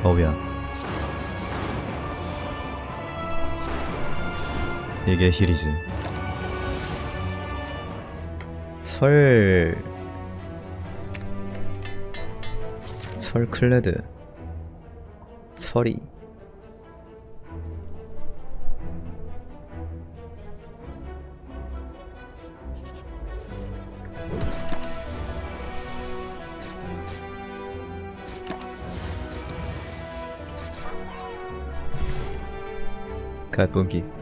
어우야, 이게 힐이지. 철 클레드 철이 갓분기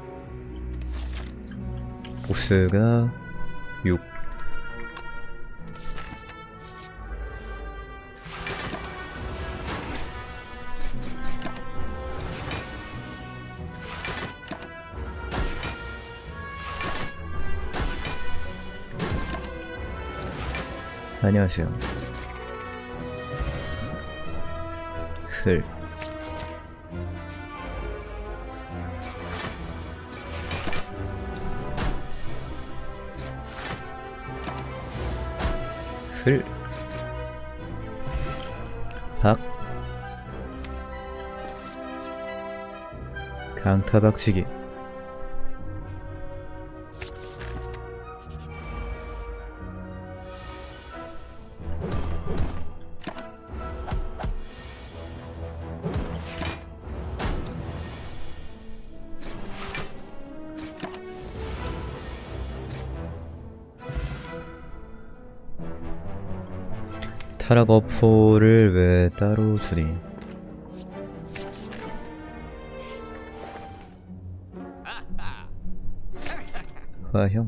보스가 6 안녕하세요. 흘 흘 박 강타박치기 타락 어포를 왜 따로 주니? 화형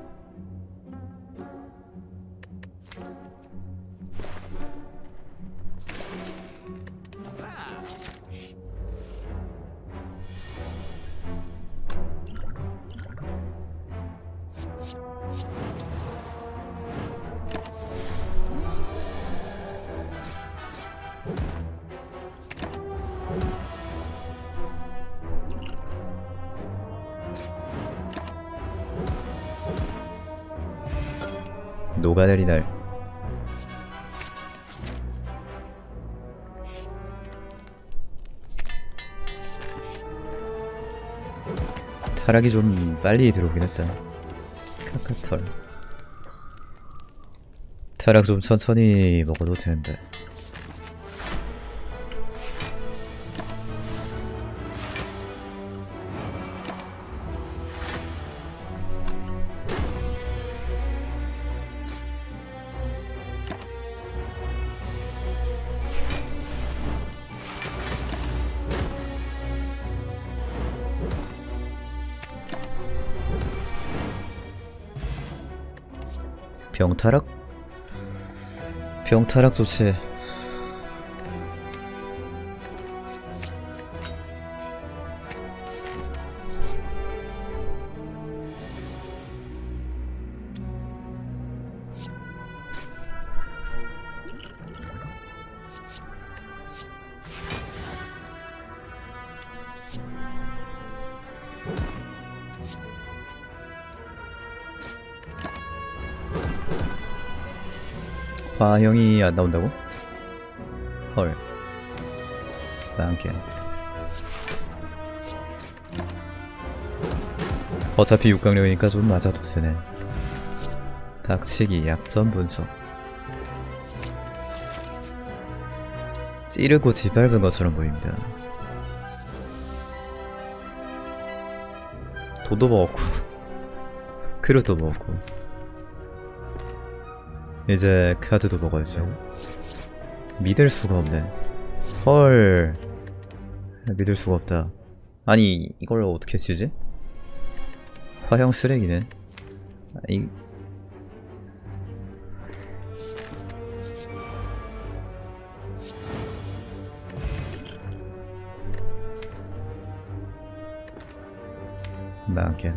녹아내리 날 타락이 좀 빨리 들어오긴 했다. 카카털 타락 좀 천천히 먹어도 되는데. 병타락? 병타락 좋지. 화형이 안 나온다고? 헐. 많게. 어차피 6강력이니까 좀 맞아도 되네. 박치기 약점 분석. 찌르고 짓밟은 것처럼 보입니다. 도도 먹었고 크루도 먹었고 이제 카드도 먹어야죠. 믿을 수가 없네. 헐. 믿을 수가 없다. 아니 이걸 어떻게 치지? 화형 쓰레기네. 이 망게.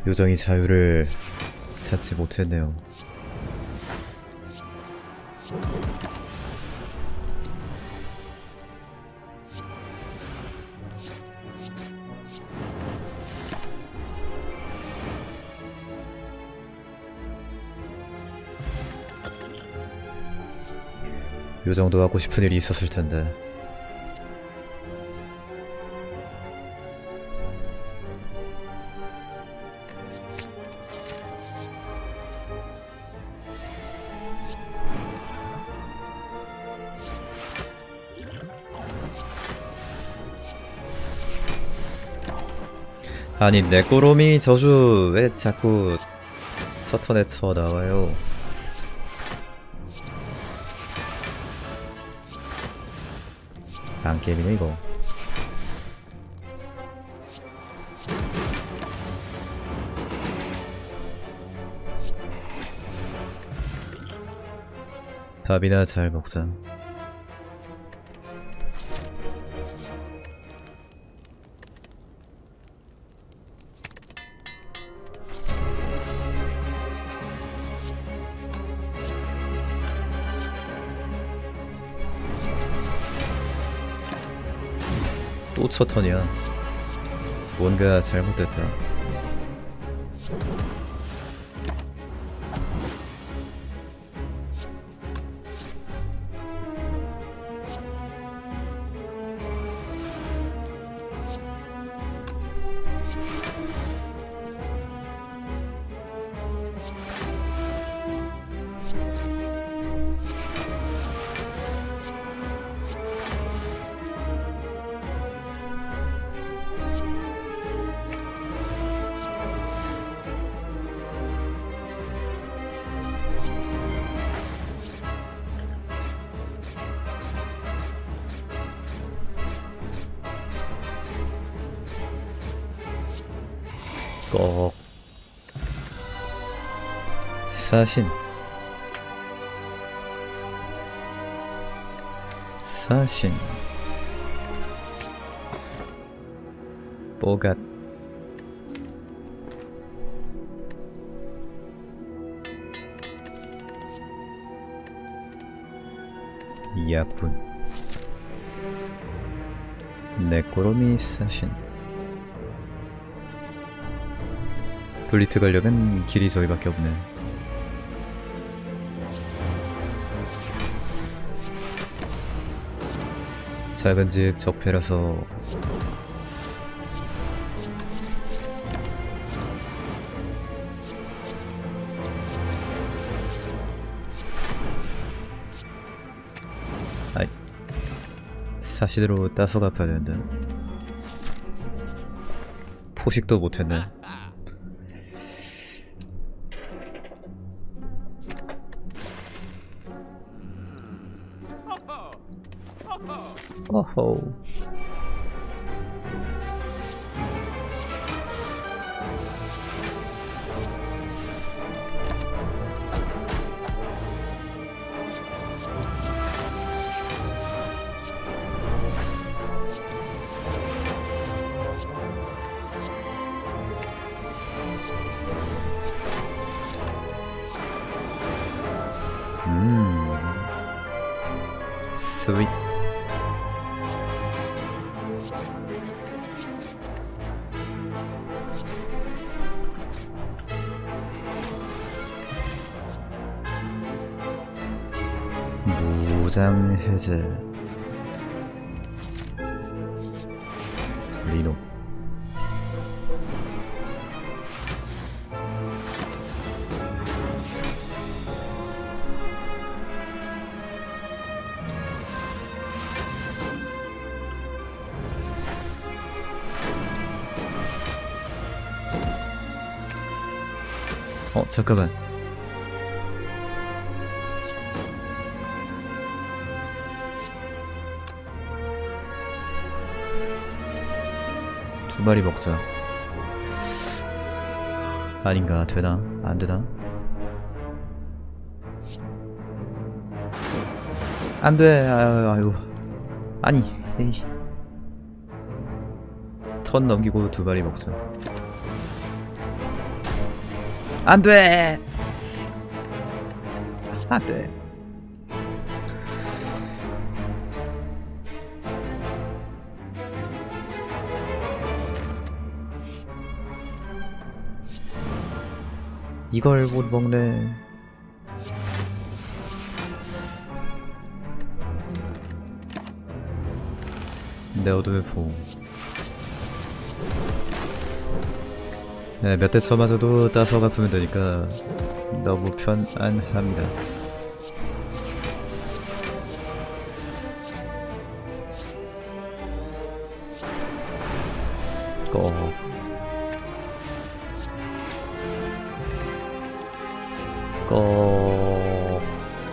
요정이 자유를 찾지 못했네요. 요정도 하고 싶은 일이 있었을 텐데. 아니 네꼬로미 저주 왜 자꾸 첫 턴에 쳐 나와요? 안 게임이네 이거. 밥이나 잘 먹자. 또 첫 턴이야. 뭔가 잘못됐다. 꼭 사신 뽀갓 야분 네꼬로미 사신. 블리트 가려면 길이 저기밖에 없네. 작은 집 적폐라서 아이 사시대로 따서 갚아야 되는데 포식도 못했네. 어허. 스윗. 무장 해제. 리노. 잠깐만. 두 마리 먹자. 아닌가? 되나? 안 되나? 안 돼. 아유. 아니. 에이. 턴 넘기고 두 마리 먹자. 안돼. 안돼. 이걸 못 먹네. 내 어둠의 보호. 네, 몇 대 쳐맞아도 따서 갚으면 되니까 너무 편안합니다. 꺼. 꺼.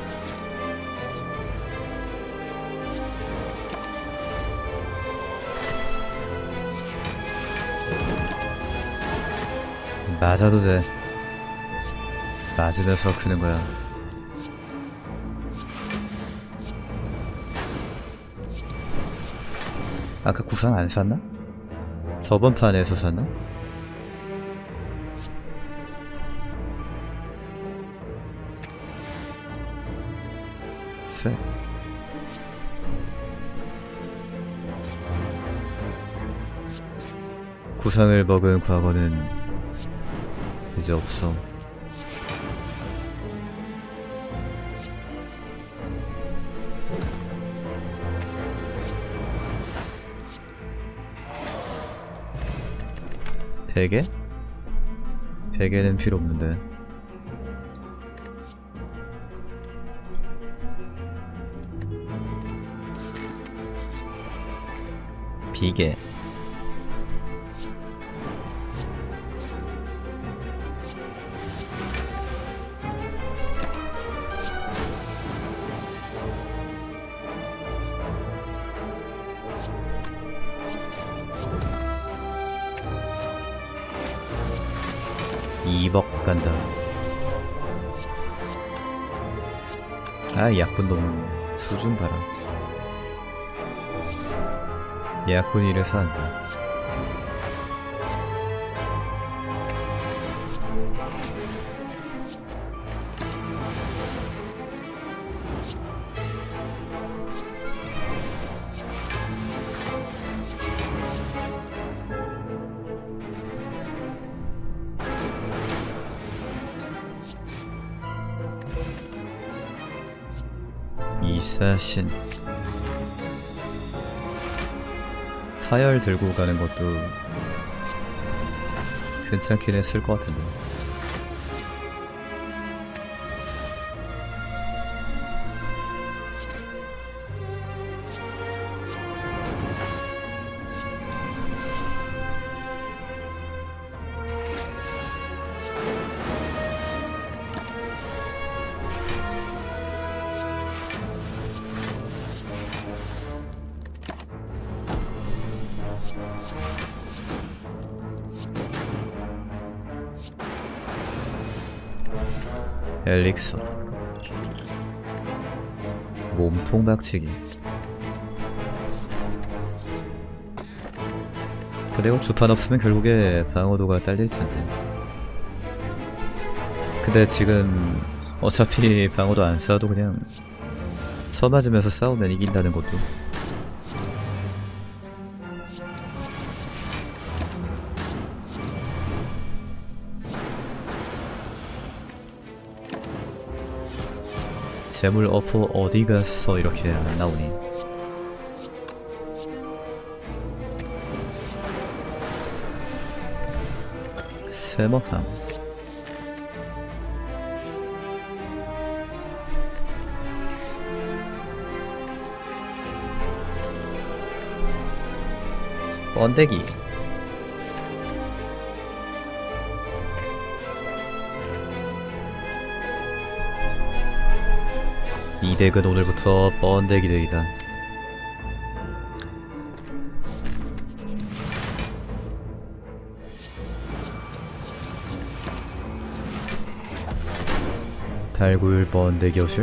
맞아도 돼. 맞으면서 크는 거야. 아까 구상 안 샀나? 저번 판에서 샀나? 쇠. 구상을 먹은 과거는 이제 없어. 베개? 베개는 필요 없는데. 비계. 이벅 간다. 아, 약분 너무 수준 봐라. 약분이 이래서 한다. 이사신. 파열 들고 가는 것도 괜찮긴 했을 것 같은데. 엘릭서. 몸통 박치기. 근데 이거 주판 없으면 결국에 방어도가 딸릴 텐데. 근데 지금 어차피 방어도 안 쌓아도 그냥 쳐맞으면서 싸우면 이긴다는 것도. 재물 어퍼 어디 갔어? 이렇게 안 나오니. 세머함. 번데기. 이 덱은 오늘부터 번데기 덱이다. 달굴 번데기 어술.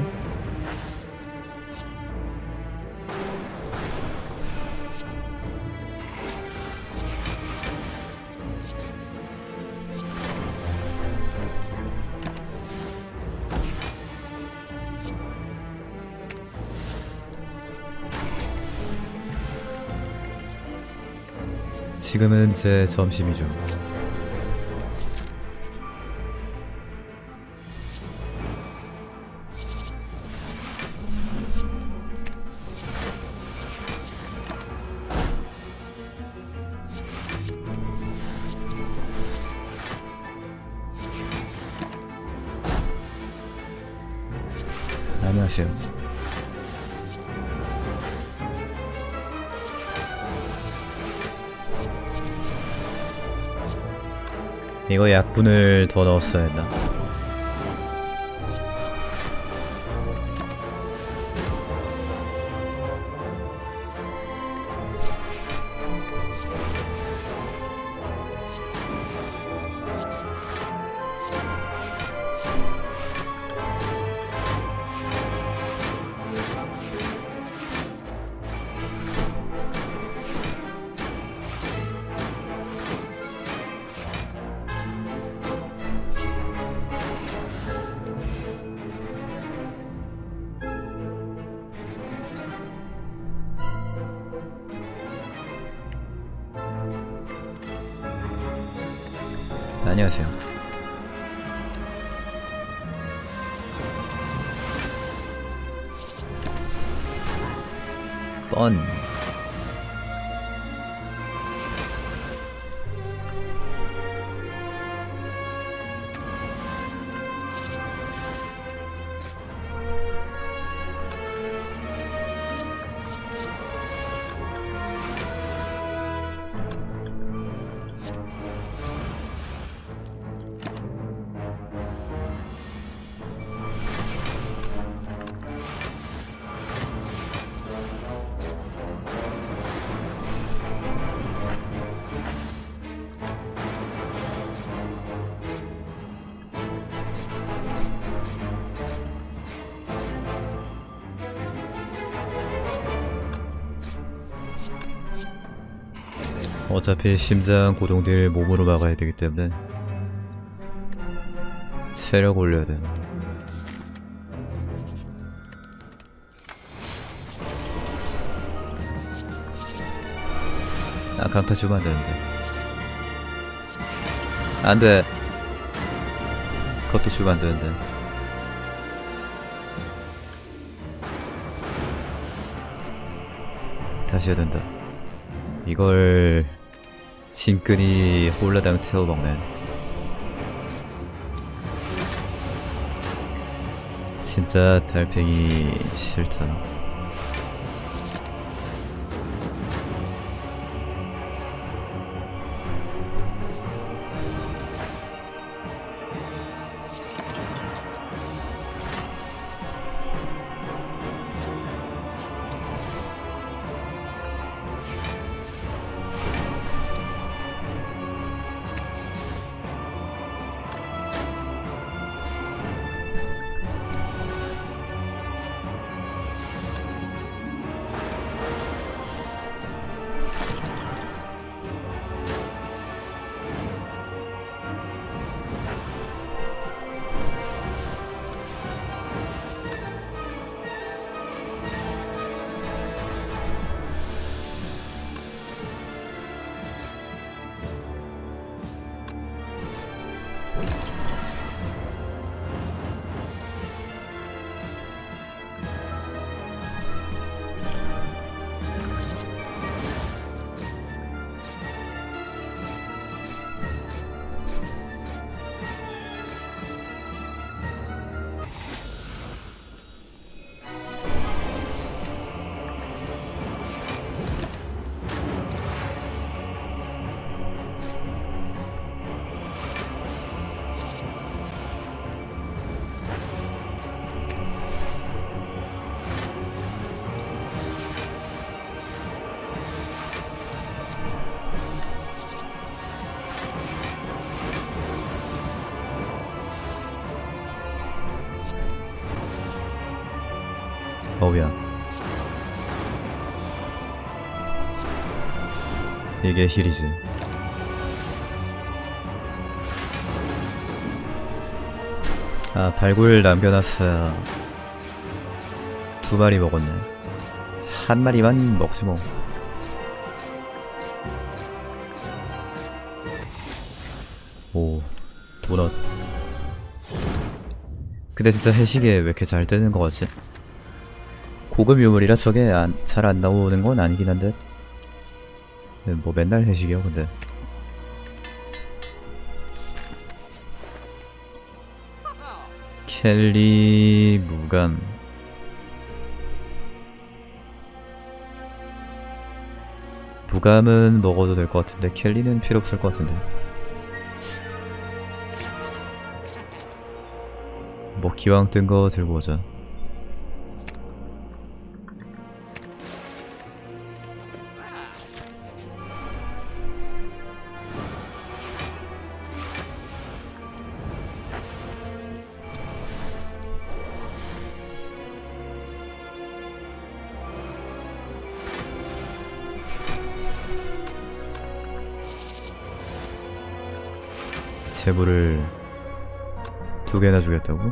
지금은 제 점심이죠. 안녕하세요. 이거 약분을 더 넣었어야 했나? 안녕하세요. 뻔. 어차피 심장 고동들 몸으로 막아야 되기 때문에 체력 올려야 돼. 아, 강타 주면 안 되는데. 안 돼. 그것도 주면 안 되는데. 다시 해야 된다. 이걸 진끈이 홀라당 태워먹네. 진짜 달팽이 싫다. 어우야. 이게 힐이지. 아, 발굴 남겨놨어야 2마리 먹었네. 1마리만 먹지 뭐. 도넛. 근데 진짜 해시계 왜 이렇게 잘 뜨는 거 같지? 고급 유물이라 저게 잘 안 나오는 건 아니긴 한데 뭐 맨날 해시계요 근데. 켈리 무감. 무감은 먹어도 될 것 같은데 켈리는 필요 없을 것 같은데. 뭐 기왕 뜬 거 들고 오자. 재물을 2개나 주겠다고?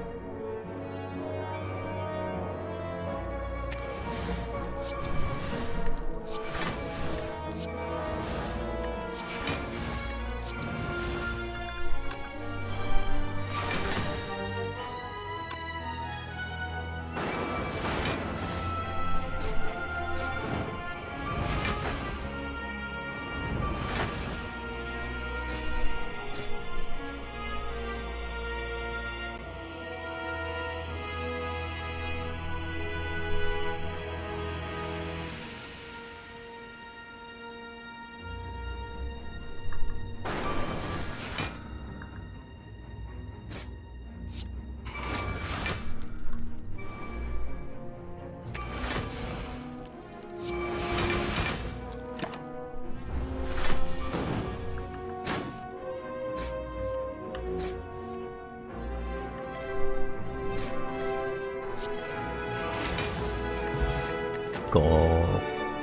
꼭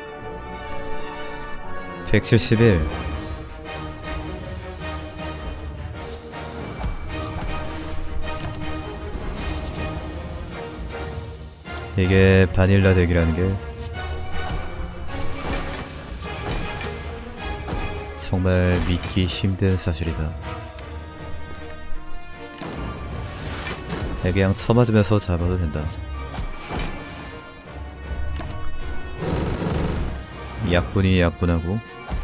171. 이게 바닐라 덱이라는 게 정말 믿기 힘든 사실이다. 그냥 쳐맞으면서 잡아도 된다. 약분이 약분하고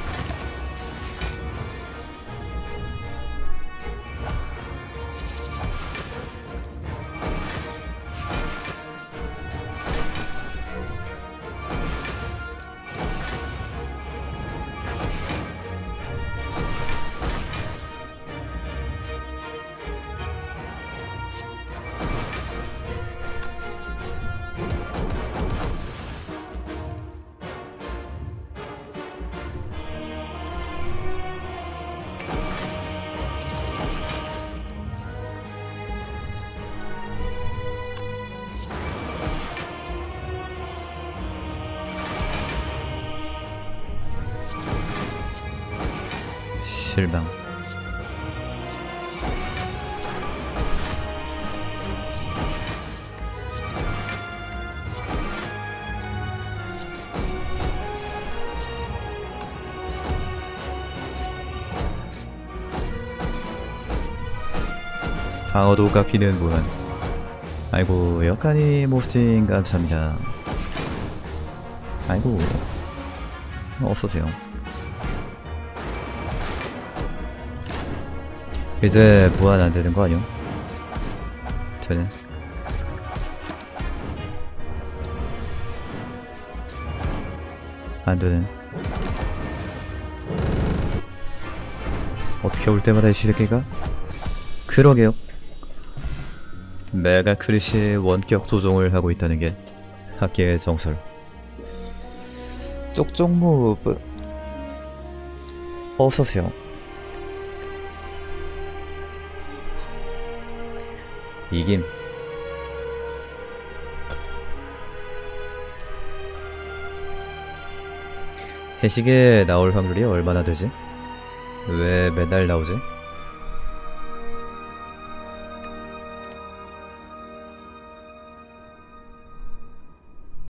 실망. 방어도 깎이는 무한. 아이고 여간이 모스팅 감사합니다. 아이고 어서오세요. 이제 무한 안되는 거 아니야? 되네. 안되네. 어떻게 올 때마다 이 시새끼가? 그러게요. 메가 크리시의 원격 조종을 하고 있다는 게 학계의 정설. 쪽쪽 무브 어서오세요. 이김. 해시계 나올 확률이 얼마나 되지? 왜 맨날 나오지?